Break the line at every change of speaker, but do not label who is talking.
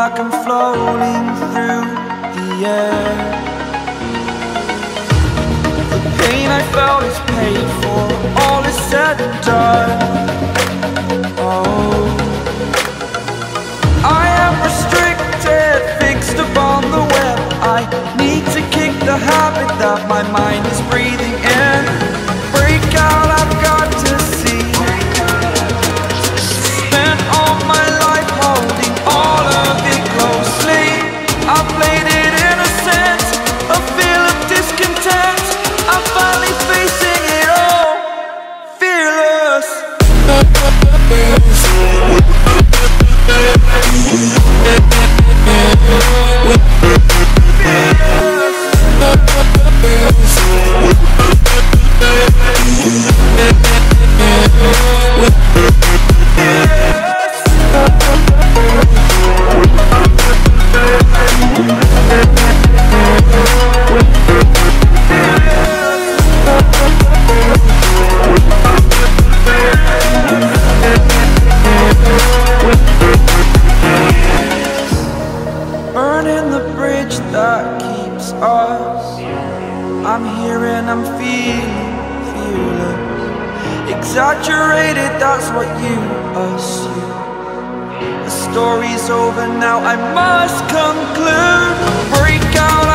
like I'm floating through the air. The pain I felt is paid for, all is said and done. Oh, I am restricted, fixed upon the web. I need to kick the habit that my mind is breathing in. Break out, I've got to see. Spent all my life holding all of it closely. I played it innocent, a feel of discontent. I'm finally facing it all, fearless. Burning the bridge that keeps us. I'm here and I'm feeling fearless. Exaggerated, that's what you assume. The story's over now, I must conclude. Break out.